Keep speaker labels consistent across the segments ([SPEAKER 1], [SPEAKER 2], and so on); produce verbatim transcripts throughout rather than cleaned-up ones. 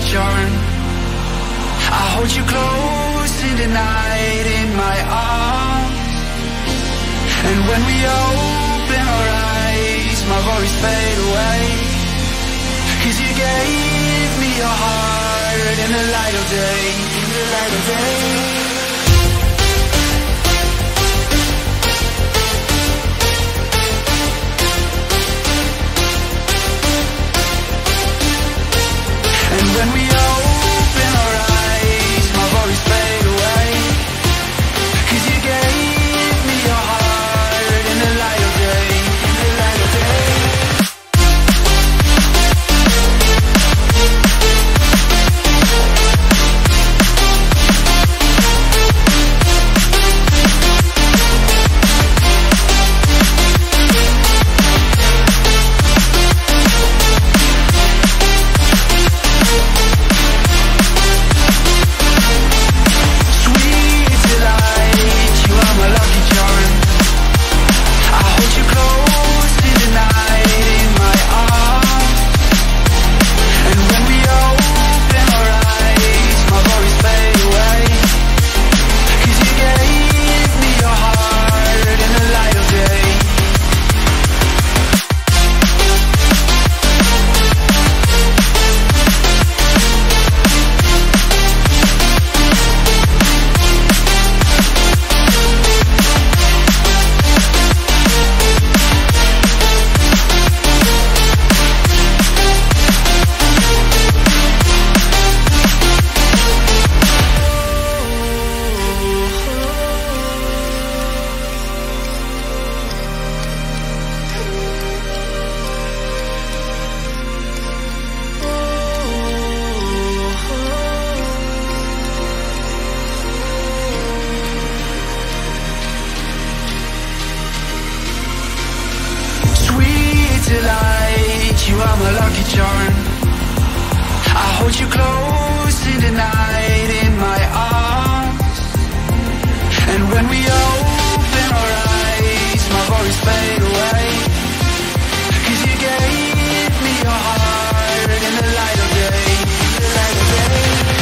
[SPEAKER 1] charm. I hold you close in the night in my arms. And when we open our eyes, my worries fade away. Cause you gave me your heart in the light of day, in the light of day. When we open our eyes, my worries fade away. Cause you gave me your heart in the light of day, in the light of day. Delight, you are my lucky charm. I hold you close in the night in my arms. And when we open our eyes, my worries fade away. Cause you gave me your heart in the light of day, in the light of day.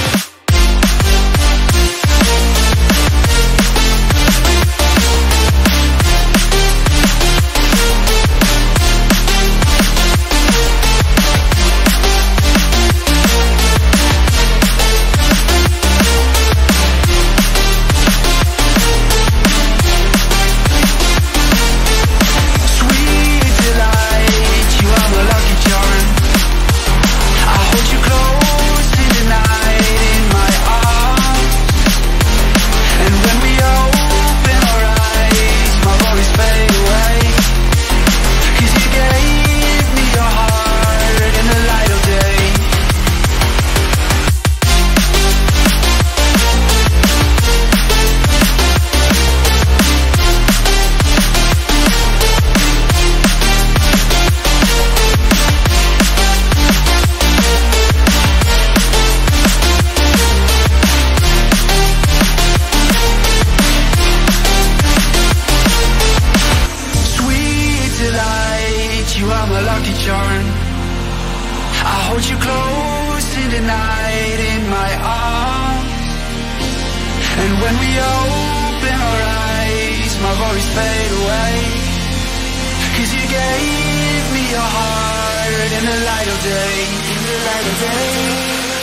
[SPEAKER 1] You are my lucky charm. I hold you close in the night in my arms. And when we open our eyes, my worries fade away. Cause you gave me your heart in the light of day, in the light of day.